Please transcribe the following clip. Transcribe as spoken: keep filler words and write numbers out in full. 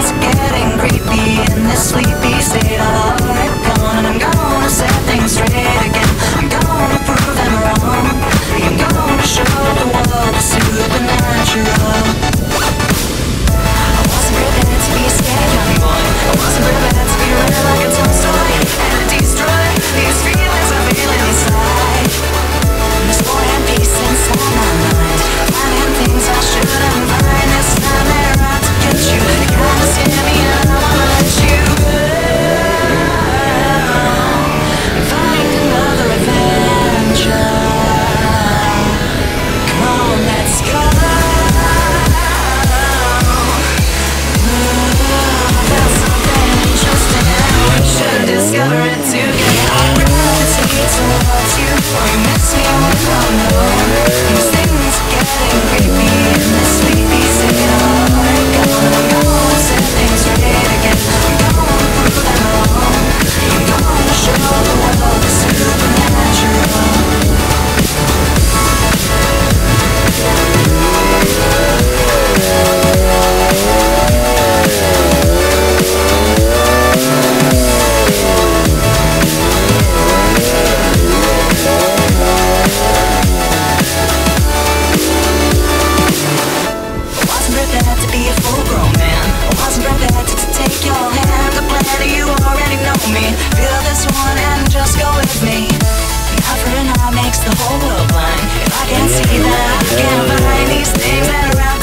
things are getting creepy in this sleepy state of heart gone, and I'm gonna set things straight again. I'm gonna prove them wrong. I'm gonna show the world the supernatural. I wasn't prepared to be a scared young boy. I wasn't prepared to be read like a Tolstoy and to destroy these feelings I feel inside. There's war and peace inside my mind, finding things I shouldn't find. This time they're out to get you. You gotta scare me and I wanna let you go. Find another adventure. Come on, let's go. There's something interesting. We should discover it together. I gravitate towards you, or you miss me when I'm alone. These things are getting creepy in this sleepy state of heart gone, and I'm gonna set things straight again. I'm gonna prove them wrong. I'm gonna show the world the supernatural. Feel this one and just go with me. An eye for an eye makes the whole world blind. If I can't see that I can't find these things that are out